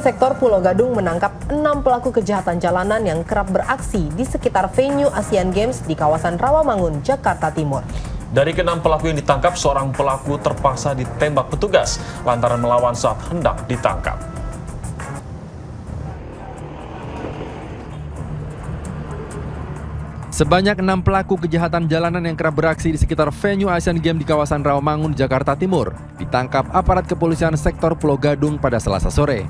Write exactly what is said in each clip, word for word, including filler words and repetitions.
Sektor Pulau Gadung menangkap enam pelaku kejahatan jalanan yang kerap beraksi di sekitar venue Asian Games di kawasan Rawamangun, Jakarta Timur. Dari keenam pelaku yang ditangkap, seorang pelaku terpaksa ditembak petugas lantaran melawan saat hendak ditangkap. Sebanyak enam pelaku kejahatan jalanan yang kerap beraksi di sekitar venue Asian Games di kawasan Rawamangun, Jakarta Timur ditangkap aparat kepolisian sektor Pulau Gadung pada Selasa sore.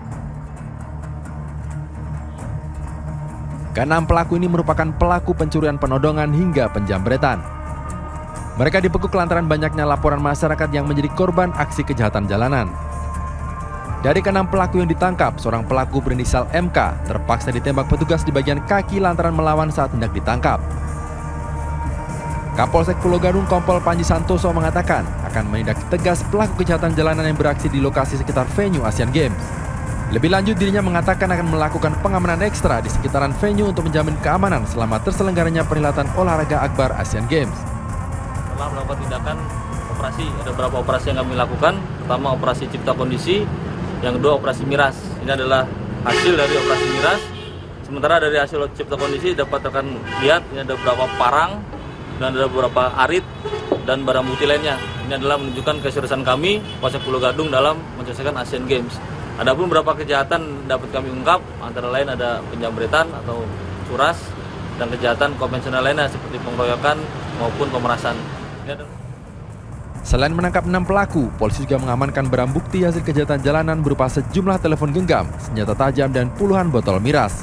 Keenam pelaku ini merupakan pelaku pencurian penodongan hingga penjambretan. Mereka dibekuk lantaran banyaknya laporan masyarakat yang menjadi korban aksi kejahatan jalanan. Dari keenam pelaku yang ditangkap, seorang pelaku berinisial M K terpaksa ditembak petugas di bagian kaki lantaran melawan saat hendak ditangkap. Kapolsek Pulau Gadung Kompol Panji Santoso mengatakan akan menindak tegas pelaku kejahatan jalanan yang beraksi di lokasi sekitar venue Asian Games. Lebih lanjut, dirinya mengatakan akan melakukan pengamanan ekstra di sekitaran venue untuk menjamin keamanan selama terselenggaranya perhelatan olahraga akbar Asian Games. Setelah melakukan tindakan operasi, ada beberapa operasi yang kami lakukan. Pertama, operasi cipta kondisi. Yang kedua, operasi miras. Ini adalah hasil dari operasi miras. Sementara dari hasil cipta kondisi dapat rekan lihat, ini ada beberapa parang dan ada beberapa arit dan barang bukti lainnya. Ini adalah menunjukkan keseriusan kami Polsek Pulau Gadung dalam menyelesaikan Asian Games. Adapun beberapa kejahatan dapat kami ungkap, antara lain ada penjambretan atau curas dan kejahatan konvensional lainnya seperti pengeroyokan maupun pemerasan. Selain menangkap enam pelaku, polisi juga mengamankan barang bukti hasil kejahatan jalanan berupa sejumlah telepon genggam, senjata tajam, dan puluhan botol miras.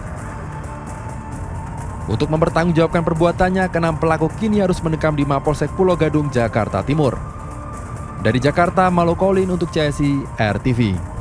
Untuk mempertanggungjawabkan perbuatannya, keenam pelaku kini harus mendekam di Mapolsek Pulau Gadung, Jakarta Timur. Dari Jakarta, Malokolin untuk C S I R T V.